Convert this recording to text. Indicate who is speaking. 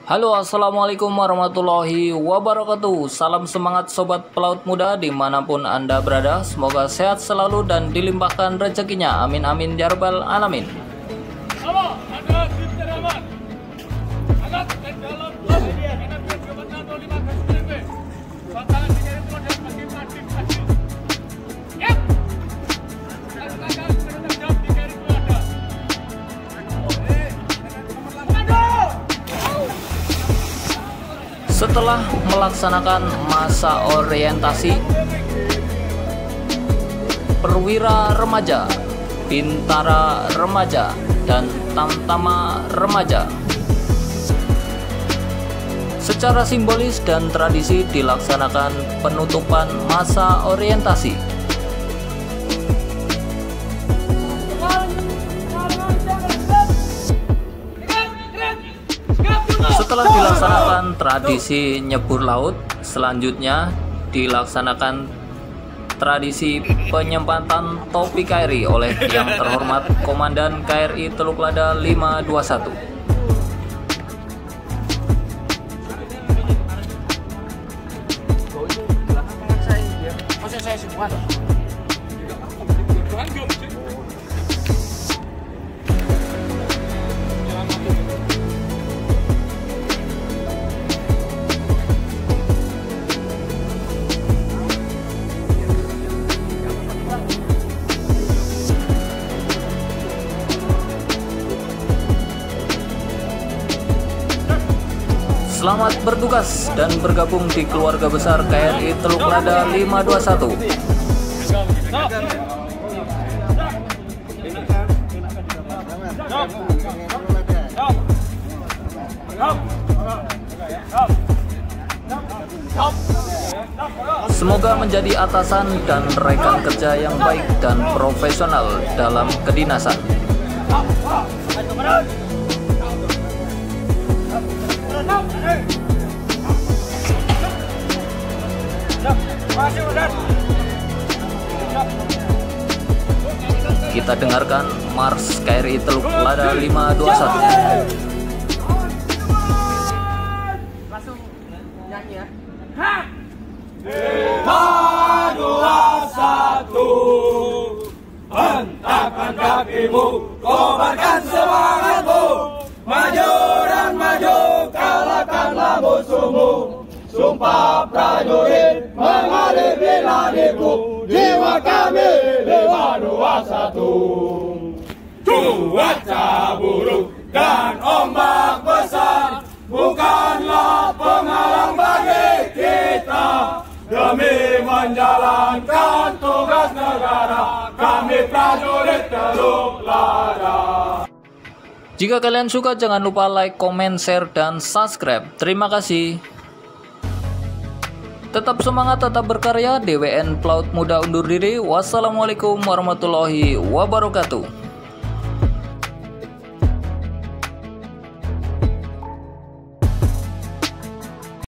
Speaker 1: Halo, assalamualaikum warahmatullahi wabarakatuh. Salam semangat sobat pelaut muda dimanapun Anda berada. Semoga sehat selalu dan dilimpahkan rezekinya. Amin amin ya rabbal alamin.
Speaker 2: Halo, ada tim teraman. Agak ke dalam blok. Kita biar jabatan 05 garis miring B. Bantalan dikirim model bagi madin hasil. Yap. Kakak bertanggung di garis ada.
Speaker 1: Setelah melaksanakan masa orientasi, perwira remaja, bintara remaja, dan tamtama remaja, secara simbolis dan tradisi dilaksanakan penutupan masa orientasi. Setelah dilaksanakan tradisi nyebur laut, selanjutnya dilaksanakan tradisi penyempatan topi KRI oleh yang terhormat Komandan KRI Teluk Lada 521. Selamat bertugas dan bergabung di keluarga besar KRI Teluk Lada 521. Semoga menjadi atasan dan rekan kerja yang baik dan profesional dalam kedinasan. Kita dengarkan Mars KRI Teluk Lada 521.
Speaker 3: Langsung nyanyi ya.
Speaker 2: 5, 2, 1. Hentakkan kakimu, kobarkan semangatmu. Maju dan maju, kalahkanlah musuhmu. Sumpah prajurit mengalir bila diku, jiwa kami 521. Cuaca buruk dan ombak besar bukanlah penghalang bagi kita. Demi menjalankan tugas negara, kami prajurit Teluk Lada.
Speaker 1: Jika kalian suka, jangan lupa like, comment, share, dan subscribe. Terima kasih. Tetap semangat, tetap berkarya. DWN Pelaut Muda undur diri. Wassalamualaikum warahmatullahi wabarakatuh.